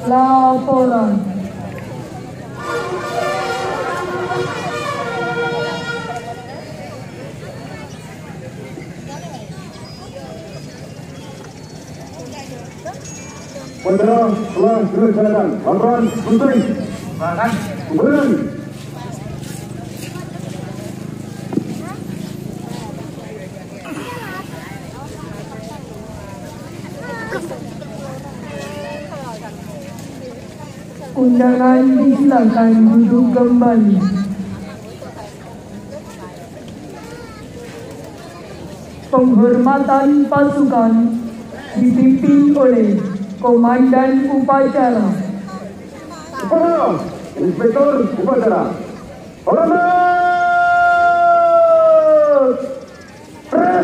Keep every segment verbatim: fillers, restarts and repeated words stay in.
Laporan. Pendera telah dilaksanakan. Laporan Menteri. Silakan. Kemudian. Undangan disilakan duduk kembali. Penghormatan pasukan dipimpin oleh Komandan Upacara. Kepada Inspektur Upacara. Hormat. Pres.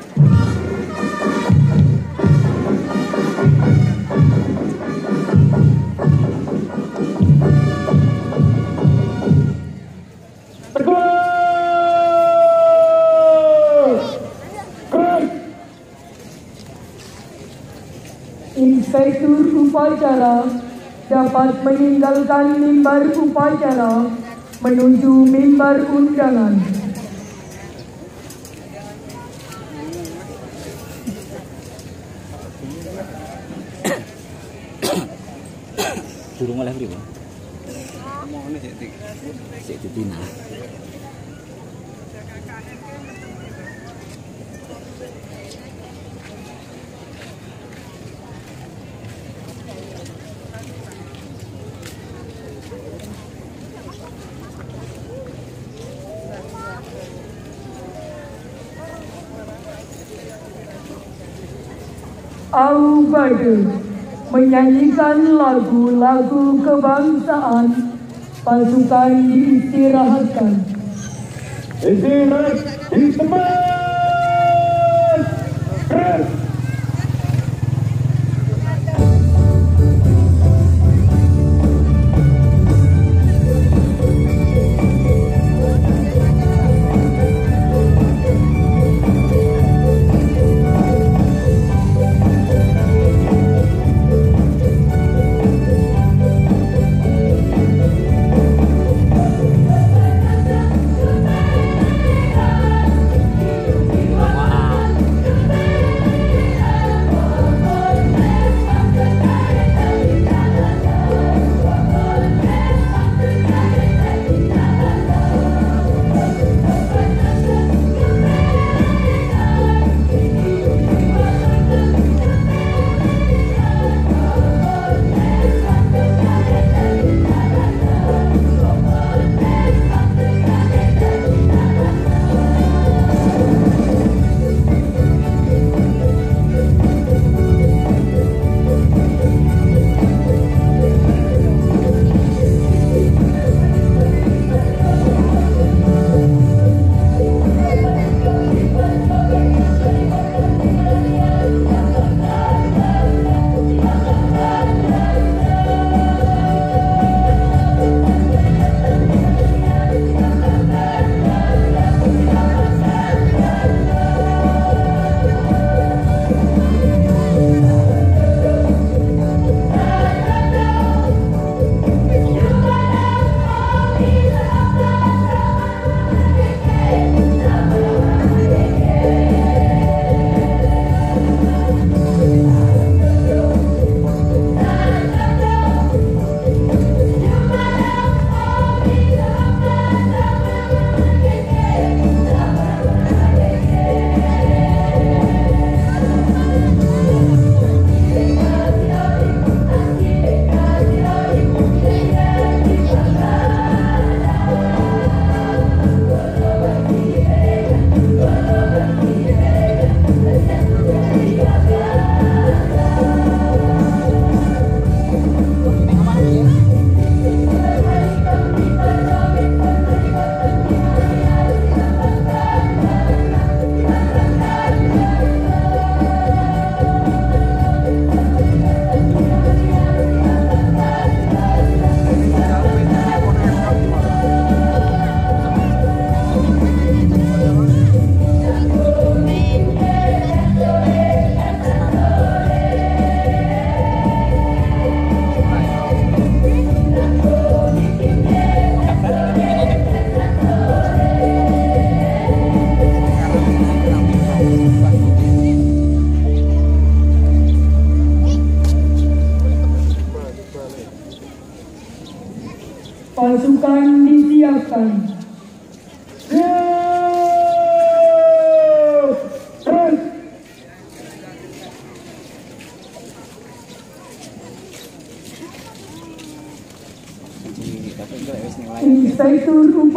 Inspektur Upacara dapat meninggalkan mimbar upacara menuju mimbar undangan. Durung oleh mriko. Omongane sik dik. Sik ditina. Aubade menyanyikan lagu-lagu kebangsaan. Pasukan diistirahatkan. Istirahat di tempat. Pres.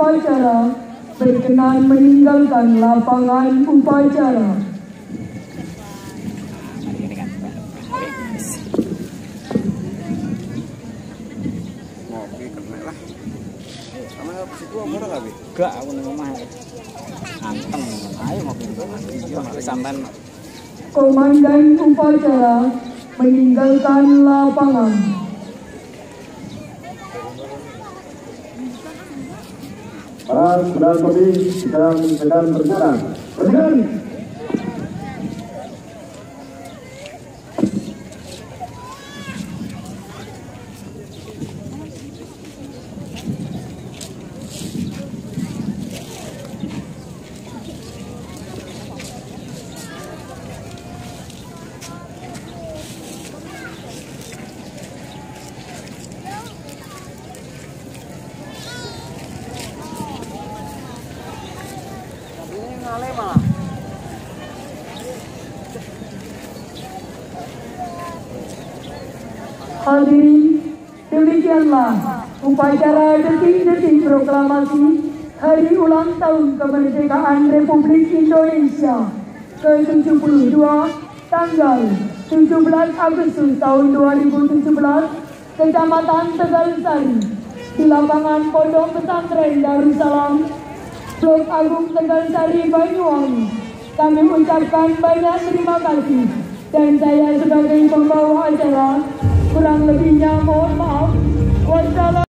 upacara berkenan meninggalkan lapangan upacara. Gak, aku nang omah. Anteng, ayo mau iya sampean. Komandan upacara meninggalkan lapangan. Para kendaraan kopi sedang sedang berjalan. Berjalan. Hadirin, demikianlah upacara detik-detik proklamasi Hari Ulang Tahun Kemerdekaan Republik Indonesia ke tujuh puluh dua tanggal tujuh belas Agustus tahun dua ribu tujuh belas, Kecamatan Tegalsari, di lapangan Pondok Pesantren Darussalam, Blok Agung Tegalsari, Banyuwangi. Kami ucapkan banyak terima kasih, dan saya sebagai pembawa acara kurang lebihnya mohon maaf. Wassalamualaikum.